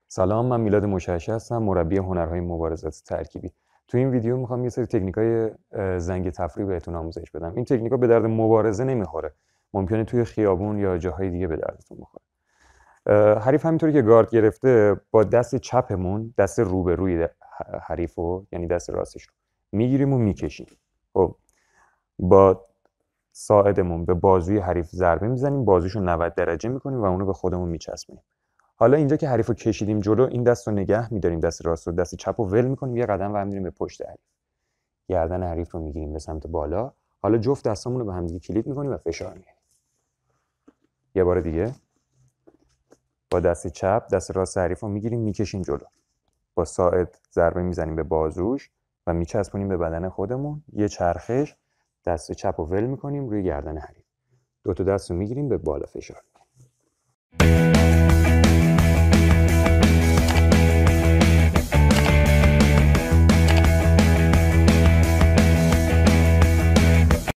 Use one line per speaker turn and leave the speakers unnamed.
سلام، من میلاد مشعشع هستم، مربی هنرهای مبارزات ترکیبی. تو این ویدیو میخوام یه سری تکنیکای زنگ تفریح بهتون آموزش بدم. این تکنیکا به درد مبارزه نمیخوره. ممکنه توی خیابون یا جاهای دیگه به دردتون بخوره. حریف همینطوری که گارد گرفته با دست چپمون، دست روبروی حریفو، یعنی دست راستش رو میگیریم و میکشیم. خب با ساعدمون به بازوی حریف ضربه میزنیم، بازوشو 90 درجه میکنیم و اونو به خودمون میچسبونیم. حالا اینجا که حریف رو کشیدیم جلو، این دست رو نگه میداریم، دست راست و دست چپ رو ول میکنیم، یه قدم برمی‌داریم به پشت حریف. گردن حریف رو میگیریم به سمت بالا. حالا جفت دستامون رو به هم دیگه کلید میکنیم و فشار میاریم. یه بار دیگه با دست چپ دست راست حریف رو میگیریم، میکشیم جلو. با ساعد ضربه میزنیم به بازوش و میچسبونیم به بدن خودمون. یه چرخش، دست چپ رو ول میکنیم روی گردن حریف. دو تا دست رو میگیریم به بالا فشار میاریم.